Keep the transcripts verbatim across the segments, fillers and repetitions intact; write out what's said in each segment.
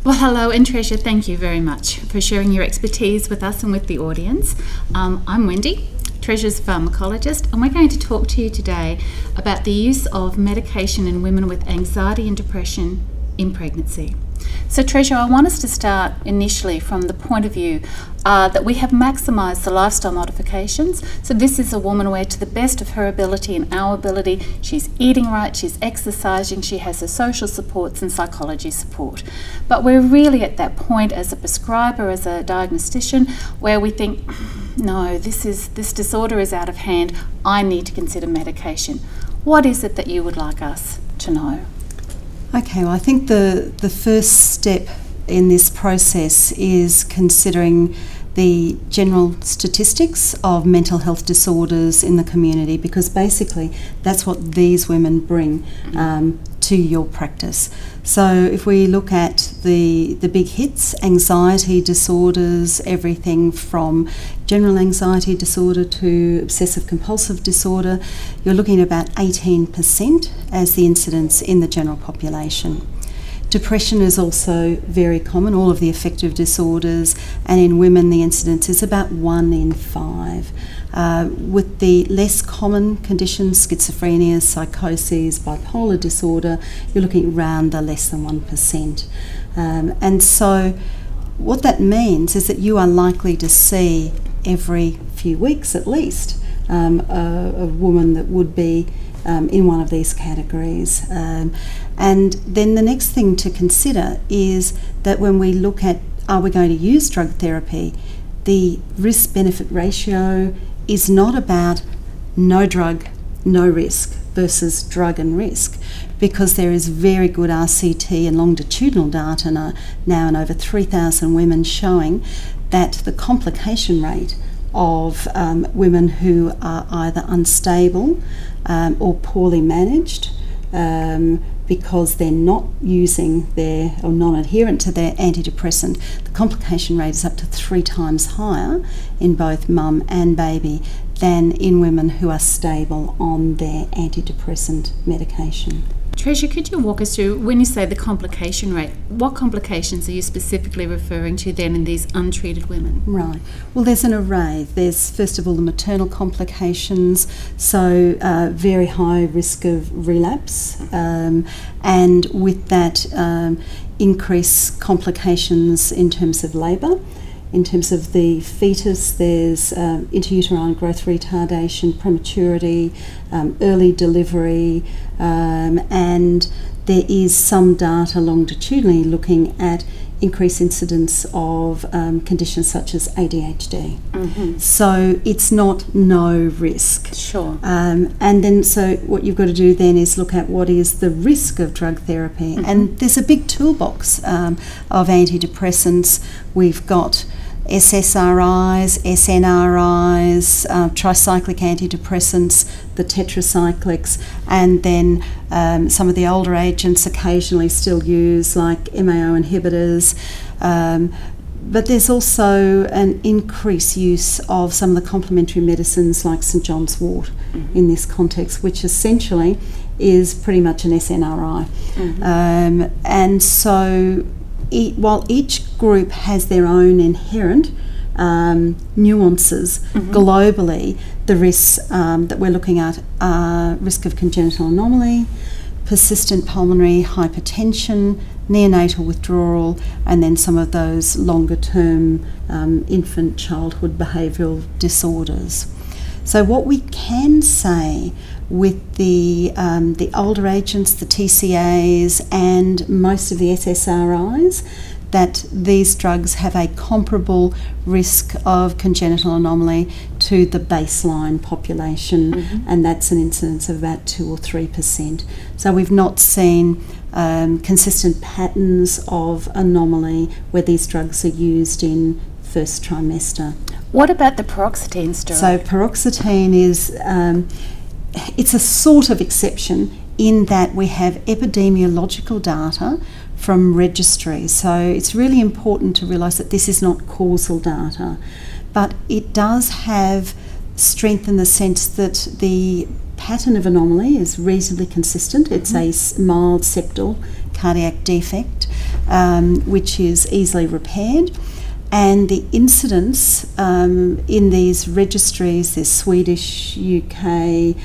Well, hello, and Treasure, thank you very much for sharing your expertise with us and with the audience. Um, I'm Wendy, Treasure's pharmacologist, and we're going to talk to you today about the use of medication in women with anxiety and depression in pregnancy. So Treasure, I want us to start initially from the point of view uh, that we have maximised the lifestyle modifications. So this is a woman where, to the best of her ability and our ability, she's eating right, she's exercising, she has her social supports and psychology support. But we're really at that point as a prescriber, as a diagnostician, where we think, no, this is this disorder is out of hand, I need to consider medication. What is it that you would like us to know? Okay, well, I think the, the first step in this process is considering the general statistics of mental health disorders in the community, because basically that's what these women bring um, to your practice. So if we look at the, the big hits, anxiety disorders, everything from general anxiety disorder to obsessive compulsive disorder, you're looking at about eighteen percent as the incidence in the general population. Depression is also very common, all of the affective disorders, and in women the incidence is about one in five. Uh, with the less common conditions, schizophrenia, psychoses, bipolar disorder, you're looking around the less than one percent. Um, and so what that means is that you are likely to see every few weeks at least um, a, a woman that would be Um, in one of these categories. Um, and then the next thing to consider is that when we look at are we going to use drug therapy, the risk-benefit ratio is not about no drug, no risk versus drug and risk, because there is very good R C T and longitudinal data now in over three thousand women showing that the complication rate of um, women who are either unstable um, or poorly managed um, because they're not using their or non-adherent to their antidepressant, the complication rate is up to three times higher in both mum and baby than in women who are stable on their antidepressant medication. Treasure, could you walk us through, when you say the complication rate, what complications are you specifically referring to then in these untreated women? Right. Well, there's an array. There's, first of all, the maternal complications, so uh, very high risk of relapse, um, and with that um, increased complications in terms of labour. In terms of the fetus, there's um, intrauterine growth retardation, prematurity, um, early delivery, um, and there is some data longitudinally looking at increased incidence of um, conditions such as A D H D. Mm-hmm. So it's not no risk. Sure. Um, and then so what you've got to do then is look at what is the risk of drug therapy. Mm-hmm. And there's a big toolbox um, of antidepressants. We've got S S R Is, S N R Is, uh, tricyclic antidepressants, the tetracyclics, and then um, some of the older agents occasionally still used, like M A O inhibitors. Um, but there's also an increased use of some of the complementary medicines like St John's wort mm-hmm. in this context, which essentially is pretty much an S N R I. Mm-hmm. um, and so E while each group has their own inherent um, nuances, mm-hmm. globally the risks um, that we're looking at are risk of congenital anomaly, persistent pulmonary hypertension, neonatal withdrawal, and then some of those longer term um, infant childhood behavioural disorders. So what we can say with the um, the older agents, the T C As, and most of the S S R Is, that these drugs have a comparable risk of congenital anomaly to the baseline population, mm-hmm. and that's an incidence of about two or three percent. So we've not seen um, consistent patterns of anomaly where these drugs are used in first trimester. What about the paroxetine steroid? So paroxetine is, um, it's a sort of exception in that we have epidemiological data from registries. So it's really important to realise that this is not causal data, but it does have strength in the sense that the pattern of anomaly is reasonably consistent. It's mm-hmm. a mild septal cardiac defect, um, which is easily repaired. And the incidence um, in these registries, there's Swedish, U K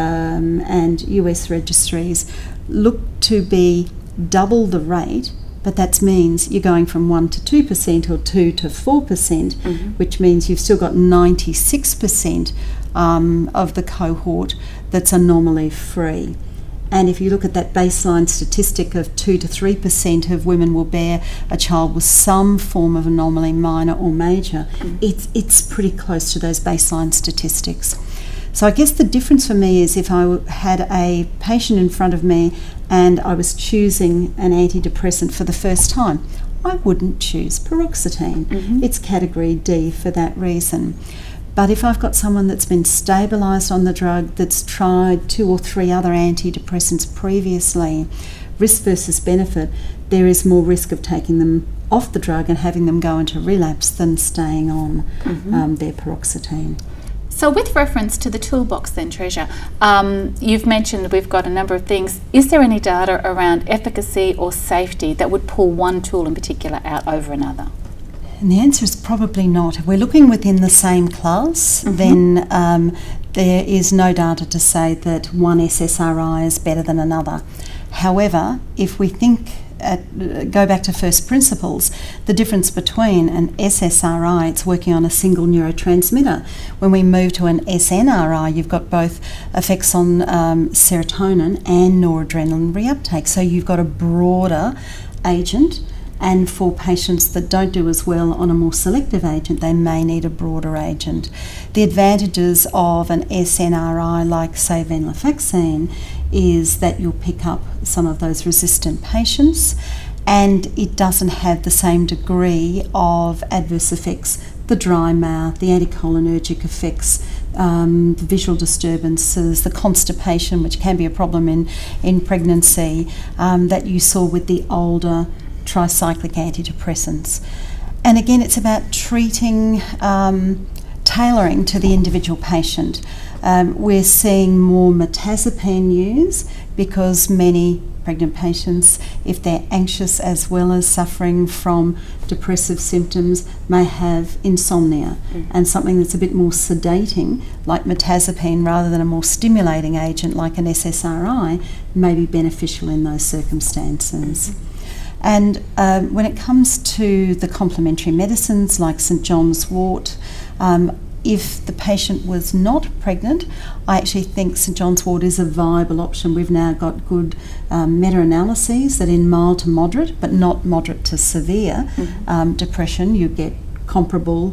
um, and U S registries, look to be double the rate, but that means you're going from one to two percent or two to four percent, mm-hmm. which means you've still got ninety-six percent um, of the cohort that's anomaly free. And if you look at that baseline statistic of two to three percent of women will bear a child with some form of anomaly, minor or major, mm. it's, it's pretty close to those baseline statistics. So I guess the difference for me is if I had a patient in front of me and I was choosing an antidepressant for the first time, I wouldn't choose paroxetine. Mm-hmm. It's category D for that reason. But if I've got someone that's been stabilised on the drug, that's tried two or three other antidepressants previously, risk versus benefit, there is more risk of taking them off the drug and having them go into relapse than staying on mm-hmm. um, their paroxetine. So with reference to the toolbox then, Treasure, um, you've mentioned we've got a number of things. Is there any data around efficacy or safety that would pull one tool in particular out over another? And the answer is probably not. If we're looking within the same class, mm-hmm. then um, there is no data to say that one S S R I is better than another. However, if we think, at, go back to first principles, the difference between an S S R I, it's working on a single neurotransmitter. When we move to an S N R I, you've got both effects on um, serotonin and noradrenaline reuptake. So you've got a broader agent. And for patients that don't do as well on a more selective agent, they may need a broader agent. The advantages of an S N R I like, say, venlafaxine is that you'll pick up some of those resistant patients, and it doesn't have the same degree of adverse effects, the dry mouth, the anticholinergic effects, um, the visual disturbances, the constipation, which can be a problem in, in pregnancy, um, that you saw with the older tricyclic antidepressants. And again, it's about treating, um, tailoring to the individual patient. Um, we're seeing more mirtazapine use because many pregnant patients, if they're anxious as well as suffering from depressive symptoms, may have insomnia. Mm. And something that's a bit more sedating, like mirtazapine, rather than a more stimulating agent like an S S R I, may be beneficial in those circumstances. Mm-hmm. And um, when it comes to the complementary medicines like St John's wort, um, if the patient was not pregnant, I actually think St John's wort is a viable option. We've now got good um, meta-analyses that in mild to moderate, but not moderate to severe mm-hmm. um, depression, you get comparable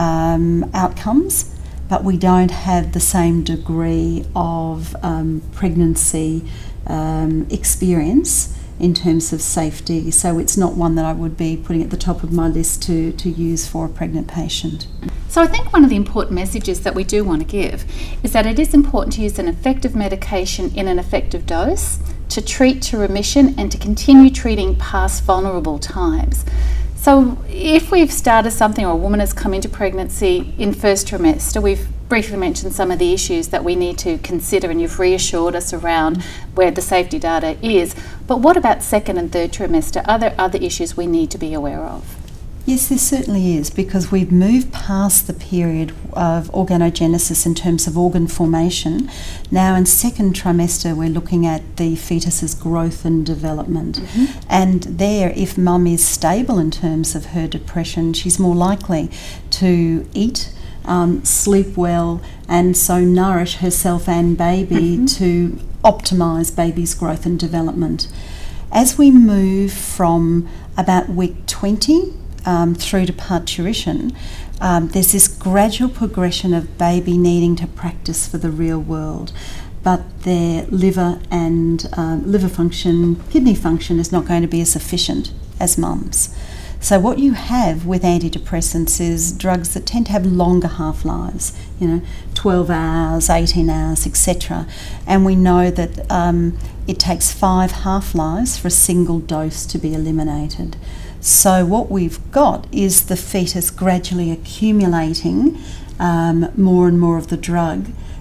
um, outcomes, but we don't have the same degree of um, pregnancy um, experience in terms of safety, so it's not one that I would be putting at the top of my list to, to use for a pregnant patient. So I think one of the important messages that we do want to give is that it is important to use an effective medication in an effective dose, to treat to remission and to continue treating past vulnerable times. So if we've started something or a woman has come into pregnancy in first trimester, we've briefly mentioned some of the issues that we need to consider, and you've reassured us around where the safety data is. But what about second and third trimester? Are there other issues we need to be aware of? Yes, there certainly is, because we've moved past the period of organogenesis in terms of organ formation. Now in second trimester we're looking at the fetus's growth and development. Mm-hmm. And there, if mum is stable in terms of her depression, she's more likely to eat, um, sleep well, and so nourish herself and baby mm-hmm. to optimise baby's growth and development. As we move from about week twenty Um, through to parturition, um, there's this gradual progression of baby needing to practice for the real world, but their liver and um, liver function, kidney function is not going to be as efficient as mum's. So what you have with antidepressants is drugs that tend to have longer half-lives, you know, twelve hours, eighteen hours, et cetera. And we know that um, it takes five half-lives for a single dose to be eliminated. So what we've got is the fetus gradually accumulating um, more and more of the drug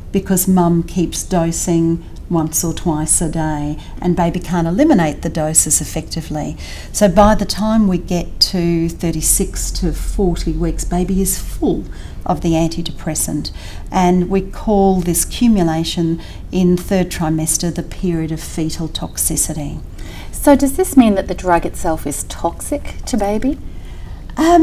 because mum keeps dosing once or twice a day and baby can't eliminate the doses effectively. So by the time we get to thirty-six to forty weeks, baby is full of the antidepressant, and we call this cumulation in third trimester the period of fetal toxicity. So does this mean that the drug itself is toxic to baby? Um,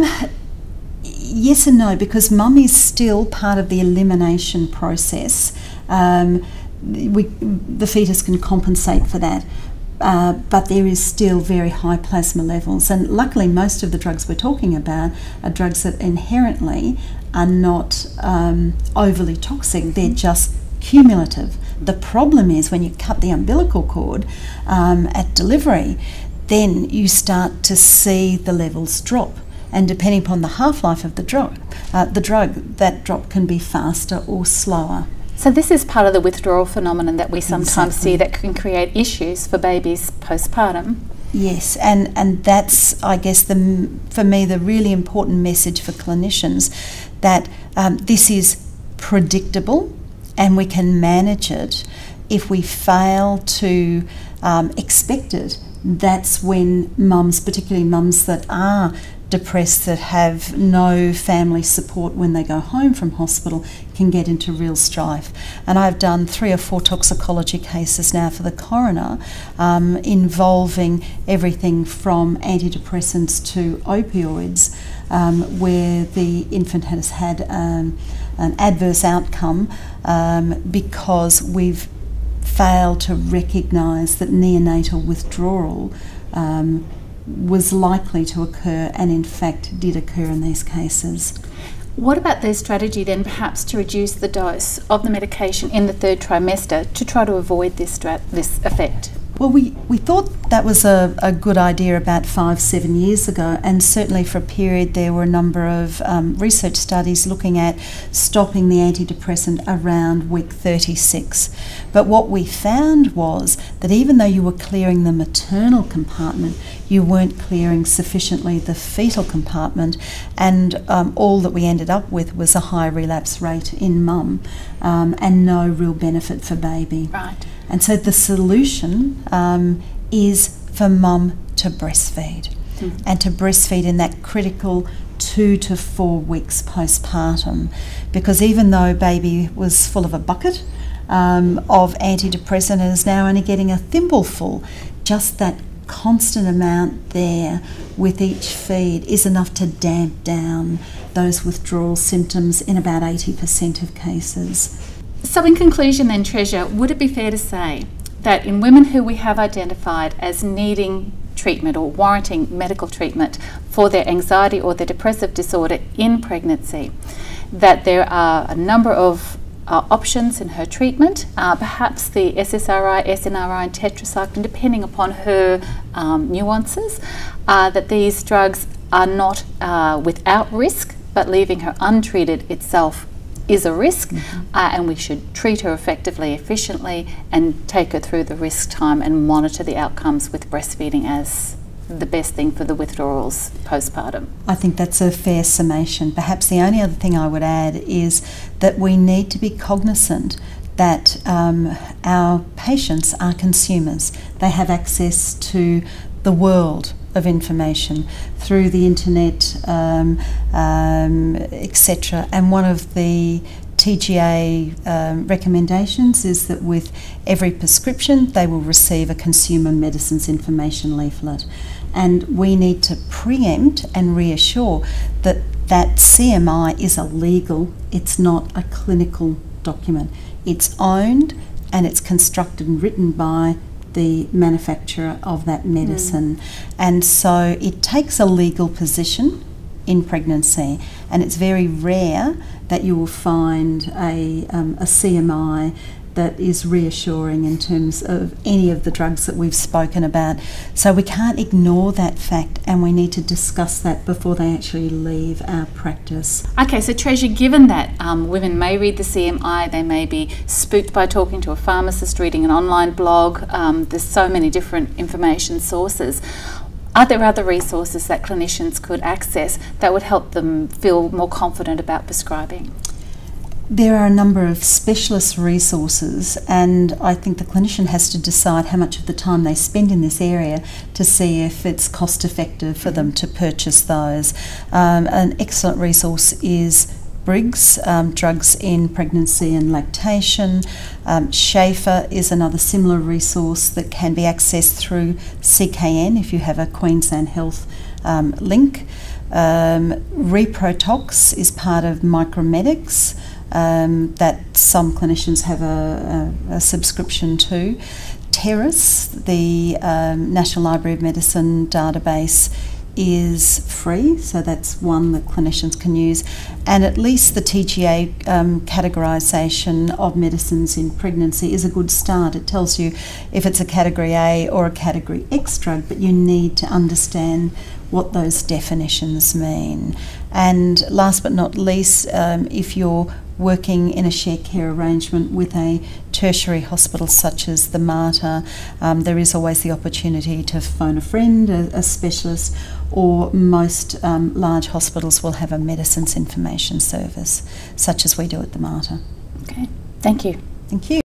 yes and no, because mum is still part of the elimination process. Um, we, the fetus can compensate for that, uh, but there is still very high plasma levels, and luckily most of the drugs we're talking about are drugs that inherently are not um, overly toxic, they're just cumulative. The problem is when you cut the umbilical cord um, at delivery, then you start to see the levels drop, and depending upon the half-life of the drug, uh, the drug, that drop can be faster or slower. So this is part of the withdrawal phenomenon that we sometimes Exactly. see that can create issues for babies postpartum. Yes, and, and that's, I guess, the for me, the really important message for clinicians, that um, this is predictable and we can manage it. If we fail to um, expect it, that's when mums, particularly mums that are depressed, that have no family support when they go home from hospital, can get into real strife. And I've done three or four toxicology cases now for the coroner um, involving everything from antidepressants to opioids, um, where the infant has had um, an adverse outcome um, because we've failed to recognise that neonatal withdrawal um, was likely to occur, and in fact did occur in these cases. What about their strategy then perhaps to reduce the dose of the medication in the third trimester to try to avoid this, this effect? Well, we, we thought that was a, a good idea about five, seven years ago, and certainly for a period there were a number of um, research studies looking at stopping the antidepressant around week thirty-six. But what we found was that even though you were clearing the maternal compartment, you weren't clearing sufficiently the fetal compartment, and um, all that we ended up with was a high relapse rate in mum um, and no real benefit for baby. Right. And so the solution um, is for mum to breastfeed, mm. and to breastfeed in that critical two to four weeks postpartum, because even though baby was full of a bucket um, of antidepressant and is now only getting a thimbleful, just that constant amount there with each feed is enough to damp down those withdrawal symptoms in about eighty percent of cases. So in conclusion then, Treasure, would it be fair to say that in women who we have identified as needing treatment or warranting medical treatment for their anxiety or their depressive disorder in pregnancy, that there are a number of uh, options in her treatment, uh, perhaps the S S R I, S N R I and tetracycline, depending upon her um, nuances, uh, that these drugs are not uh, without risk, but leaving her untreated itself is a risk, mm-hmm. uh, and we should treat her effectively, efficiently, and take her through the risk time and monitor the outcomes with breastfeeding as the best thing for the withdrawals postpartum. I think that's a fair summation. Perhaps the only other thing I would add is that we need to be cognizant that um, our patients are consumers. They have access to the world of information through the internet, um, um, et cetera. And one of the T G A um, recommendations is that with every prescription they will receive a consumer medicines information leaflet. And we need to preempt and reassure that that C M I is a legal, it's not a clinical document. It's owned and it's constructed and written by the manufacturer of that medicine. Mm. And so it takes a legal position in pregnancy, and it's very rare that you will find a, um, a C M I that is reassuring in terms of any of the drugs that we've spoken about. So we can't ignore that fact, and we need to discuss that before they actually leave our practice. Okay, so Treasure, given that um, women may read the C M I, they may be spooked by talking to a pharmacist, reading an online blog, um, there's so many different information sources. Are there other resources that clinicians could access that would help them feel more confident about prescribing? There are a number of specialist resources, and I think the clinician has to decide how much of the time they spend in this area to see if it's cost effective for them to purchase those. Um, an excellent resource is Briggs, um, Drugs in Pregnancy and Lactation. Um, Schaefer is another similar resource that can be accessed through C K N if you have a Queensland Health um, link. Um, Reprotox is part of Micromedics um, that some clinicians have a, a, a subscription to. Terrace, the um, National Library of Medicine database, is free, so that's one that clinicians can use. And at least the T G A um, categorisation of medicines in pregnancy is a good start. It tells you if it's a category A or a category X drug, but you need to understand what those definitions mean. And last but not least, um, if you're working in a shared care arrangement with a tertiary hospital such as the Mater, um, there is always the opportunity to phone a friend, a, a specialist, or most um, large hospitals will have a medicines information service, such as we do at the Mater. Okay, thank you. Thank you.